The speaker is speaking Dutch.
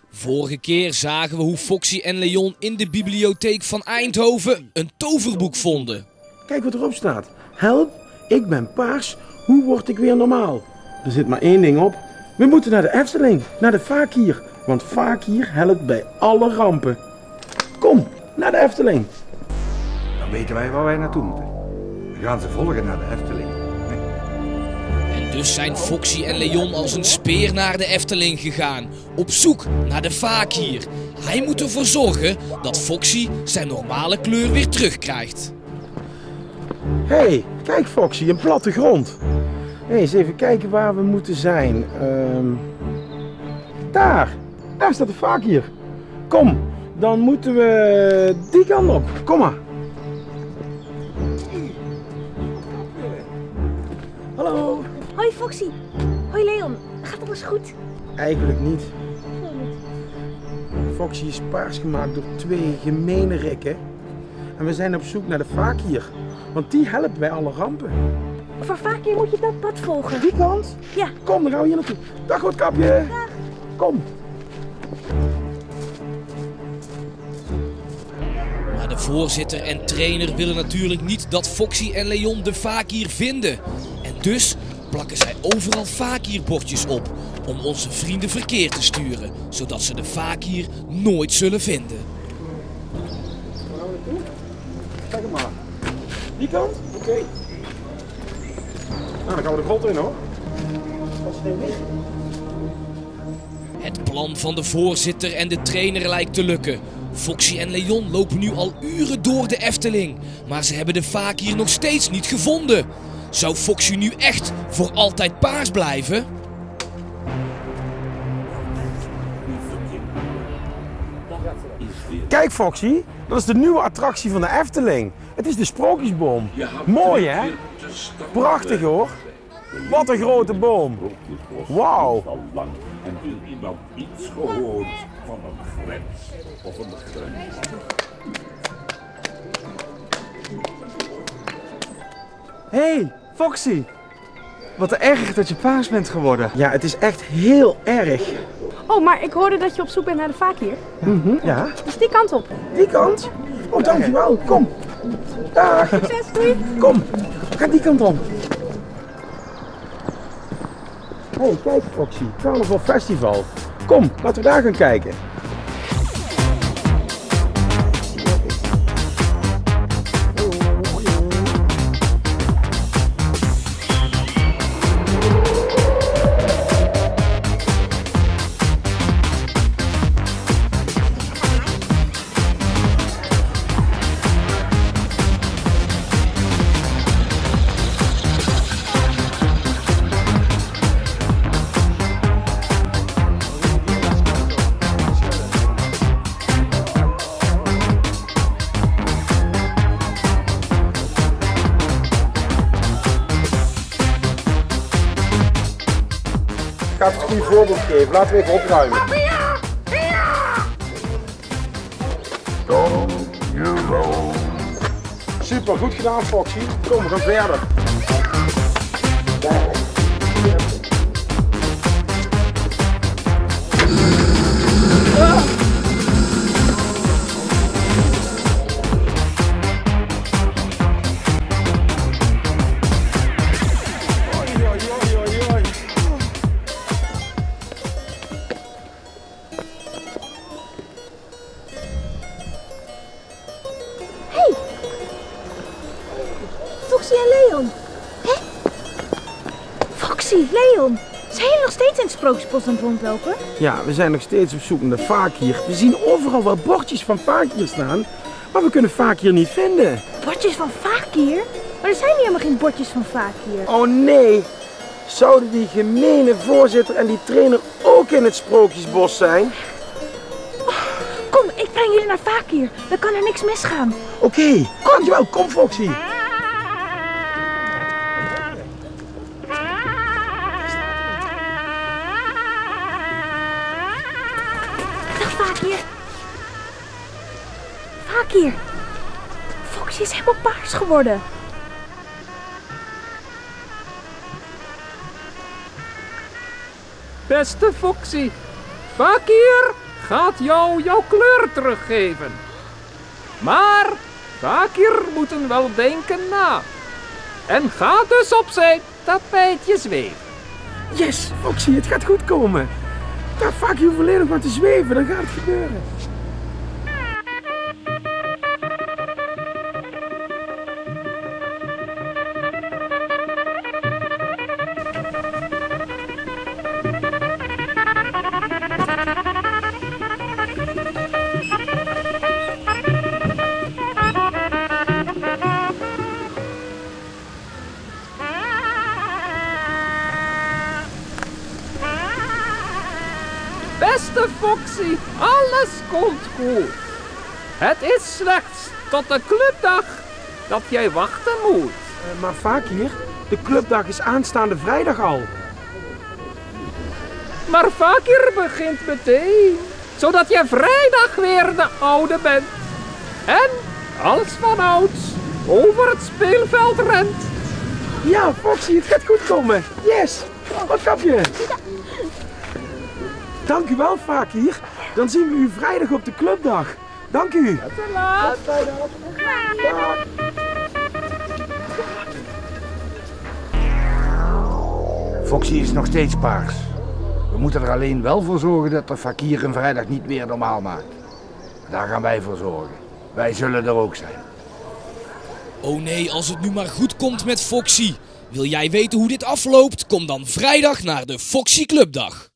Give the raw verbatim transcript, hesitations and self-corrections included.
Vorige keer zagen we hoe Foxy en Leon in de bibliotheek van Eindhoven een toverboek vonden. Kijk wat erop staat. Help, ik ben paars, hoe word ik weer normaal? Er zit maar één ding op. We moeten naar de Efteling, naar de Fakir. Want Fakir helpt bij alle rampen. Kom, naar de Efteling. Dan weten wij waar wij naartoe moeten. We gaan ze volgen naar de Efteling. En dus zijn Foxy en Leon als een speer naar de Efteling gegaan. Op zoek naar de Fakir. Hij moet ervoor zorgen dat Foxy zijn normale kleur weer terugkrijgt. Hé, hey, kijk Foxy, een platte grond. Hé, hey, eens even kijken waar we moeten zijn. Ehm daar, daar staat de Fakir. Kom, dan moeten we die kant op. Kom maar. Hallo. Hoi Foxy. Hoi Leon. Gaat alles goed? Eigenlijk niet. Foxy is paars gemaakt door twee gemene rikken. En we zijn op zoek naar de Fakir. Want die helpt bij alle rampen. Voor Fakir moet je dat pad volgen. Die kant? Ja. Kom, dan gaan we hier naartoe. Dag Roodkapje. Dag. Kom. Maar de voorzitter en trainer willen natuurlijk niet dat Foxy en Leon de Fakir vinden. En dus plakken zij overal Fakir-bordjes op om onze vrienden verkeerd te sturen, zodat ze de Fakir nooit zullen vinden. Waar gaan we naartoe? Kijk hem maar. Die kant? Oké. Okay. Nou, dan gaan we de grot in hoor. Wat is er niet? Het plan van de voorzitter en de trainer lijkt te lukken. Foxy en Leon lopen nu al uren door de Efteling, maar ze hebben de Fakir nog steeds niet gevonden. Zou Foxy nu echt voor altijd paars blijven? Kijk Foxy, dat is de nieuwe attractie van de Efteling. Het is de Sprookjesboom. Mooi hè? Prachtig hoor. Wat een grote boom. Wauw. En wil iemand iets gehoord van een grens of een grens? Hé, hey, Foxy. Wat erg dat je paars bent geworden. Ja, het is echt heel erg. Oh, maar ik hoorde dat je op zoek bent naar de Fakir. Mm-hmm, ja. Dus die kant op. Die kant? Oh, dankjewel. Kom. Dag. Succes, doei. Kom, ga die kant om. Hé, hey, kijk Foxy, Carnaval Festival. Kom, laten we daar gaan kijken. Ik ga het goede voorbeeld geven. Laten we even opruimen. Super, goed gedaan Foxy. Kom, we gaan verder. Foxy en Leon. Hé? Foxy, Leon. Zijn jullie nog steeds in het Sprookjesbos aan het rondlopen? Ja, we zijn nog steeds op zoek naar de Fakir. We zien overal wel bordjes van Fakir staan, maar we kunnen Fakir niet vinden. Bordjes van Fakir? Maar er zijn hier helemaal geen bordjes van Fakir. Oh nee! Zouden die gemene voorzitter en die trainer ook in het Sprookjesbos zijn? Oh, kom, ik breng jullie naar Fakir. Dan kan er niks misgaan. Oké, okay. Dankjewel. Kom Foxy. Dag Fakir. Fakir. Foxy is helemaal paars geworden. Beste Foxy, Fakir gaat jou jouw kleur teruggeven. Maar Fakir moeten wel denken na. En ga dus op zijn tapijtje zweven. Yes, Foxy, het gaat goed komen. Daar Fakir hoeft alleen nog maar te zweven, dan gaat het gebeuren. Beste Foxy, alles komt goed. Het is slechts tot de clubdag dat jij wachten moet. Uh, maar Fakir, de clubdag is aanstaande vrijdag al. Maar Fakir begint meteen, zodat je vrijdag weer de oude bent. En als vanouds over het speelveld rent. Ja, Foxy, het gaat goed komen. Yes, wat kap je? Dank u wel, Fakir. Dan zien we u vrijdag op de clubdag. Dank u. Te laat. Dag. Foxy is nog steeds paars. We moeten er alleen wel voor zorgen dat de Fakir een vrijdag niet weer normaal maakt. Daar gaan wij voor zorgen. Wij zullen er ook zijn. Oh nee, als het nu maar goed komt met Foxy. Wil jij weten hoe dit afloopt? Kom dan vrijdag naar de Foxy Clubdag.